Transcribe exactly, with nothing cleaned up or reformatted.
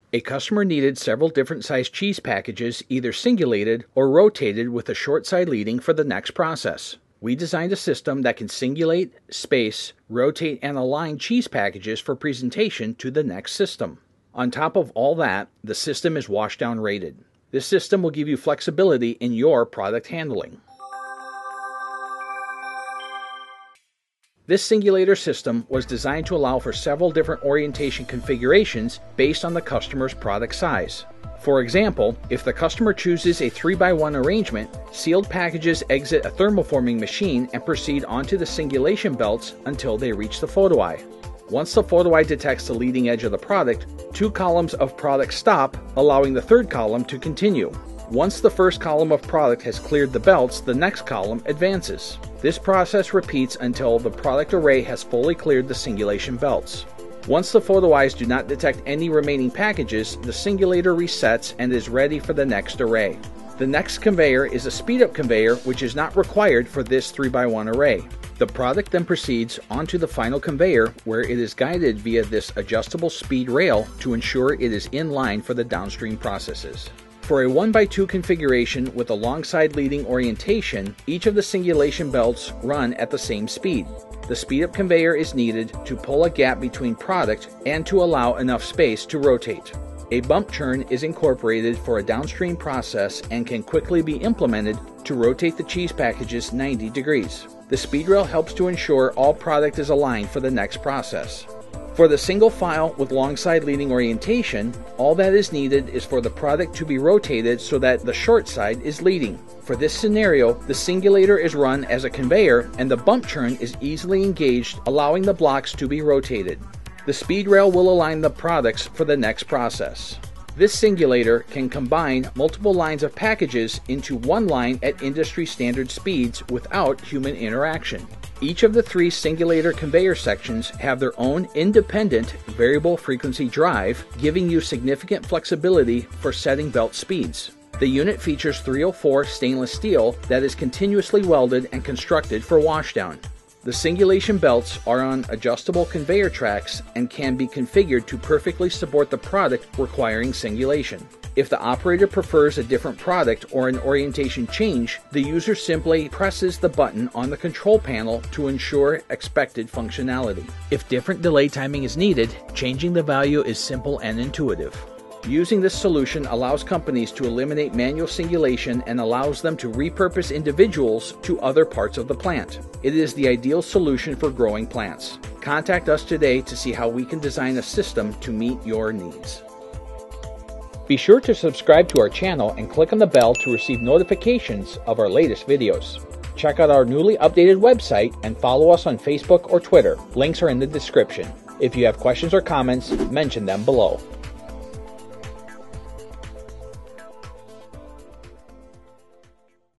A customer needed several different sized cheese packages either singulated or rotated with a short side leading for the next process. We designed a system that can singulate, space, rotate, and align cheese packages for presentation to the next system. On top of all that, the system is washdown rated. This system will give you flexibility in your product handling. This singulator system was designed to allow for several different orientation configurations based on the customer's product size. For example, if the customer chooses a three by one arrangement, sealed packages exit a thermoforming machine and proceed onto the singulation belts until they reach the photo eye. Once the photo eye detects the leading edge of the product, two columns of product stop, allowing the third column to continue. Once the first column of product has cleared the belts, the next column advances. This process repeats until the product array has fully cleared the singulation belts. Once the photo eyes do not detect any remaining packages, the singulator resets and is ready for the next array. The next conveyor is a speed-up conveyor, which is not required for this three by one array. The product then proceeds onto the final conveyor, where it is guided via this adjustable speed rail to ensure it is in line for the downstream processes. For a one by two configuration with a long side leading orientation, each of the singulation belts run at the same speed. The speed-up conveyor is needed to pull a gap between product and to allow enough space to rotate. A bump churn is incorporated for a downstream process and can quickly be implemented to rotate the cheese packages ninety degrees. The speed rail helps to ensure all product is aligned for the next process. For the single file with long side leading orientation, all that is needed is for the product to be rotated so that the short side is leading. For this scenario, the singulator is run as a conveyor and the bump churn is easily engaged, allowing the blocks to be rotated. The speed rail will align the products for the next process. This singulator can combine multiple lines of packages into one line at industry standard speeds without human interaction. Each of the three singulator conveyor sections have their own independent variable frequency drive, giving you significant flexibility for setting belt speeds. The unit features three oh four stainless steel that is continuously welded and constructed for washdown. The singulation belts are on adjustable conveyor tracks and can be configured to perfectly support the product requiring singulation. If the operator prefers a different product or an orientation change, the user simply presses the button on the control panel to ensure expected functionality. If different delay timing is needed, changing the value is simple and intuitive. Using this solution allows companies to eliminate manual singulation and allows them to repurpose individuals to other parts of the plant. It is the ideal solution for growing plants. Contact us today to see how we can design a system to meet your needs. Be sure to subscribe to our channel and click on the bell to receive notifications of our latest videos. Check out our newly updated website and follow us on Facebook or Twitter. Links are in the description. If you have questions or comments, mention them below.